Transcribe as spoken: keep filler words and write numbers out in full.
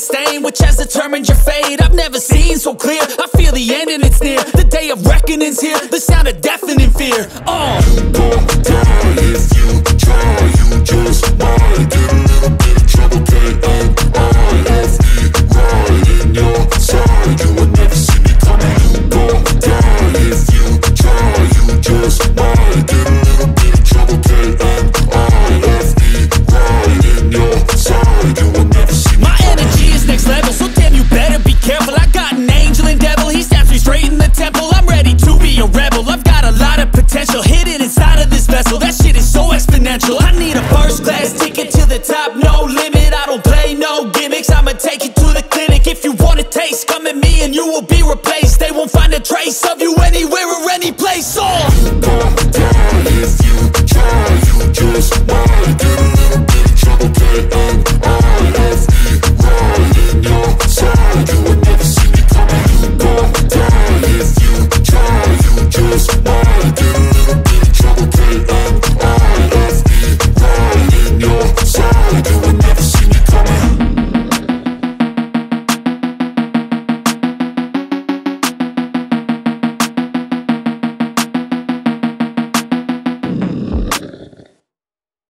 stain which has determined your fate. I've never seen so clear, I feel the end and it's near. The day of reckoning's here, the sound of deafening fear. Oh, you won't die if you try, you just might get a little bit of trouble, K N I F E, right in your side. You will never see me coming. You won't die if you try, you just might get a little bit of trouble, K N I F E, right in your side. You will never see me my coming. energy is next level, so damn you better be careful. I got an angel and devil, he snaps me straight in the temple. I'm ready to be a rebel, I've got a lot of potential hidden inside of this vessel. That shit is so exponential, I need a first class ticket to the top, no limit.